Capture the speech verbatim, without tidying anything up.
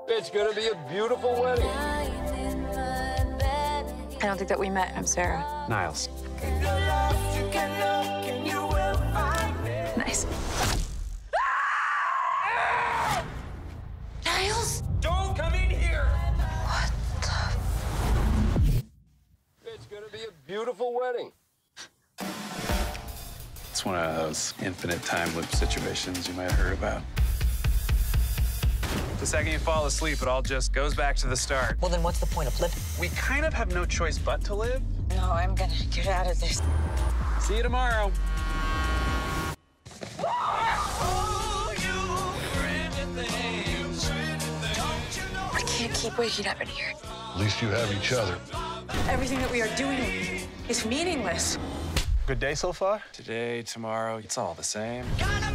It's gonna be a beautiful wedding. I don't think that we met. I'm Sarah. Niles. Nice. Niles? Don't come in here! What the? It's gonna be a beautiful wedding. It's one of those infinite time loop situations you might have heard about. The second you fall asleep, it all just goes back to the start. Well, then what's the point of living? We kind of have no choice but to live. No, I'm gonna get out of this. See you tomorrow. I can't keep waking up in here. At least you have each other. Everything that we are doing is meaningless. Good day so far? Today, tomorrow, it's all the same.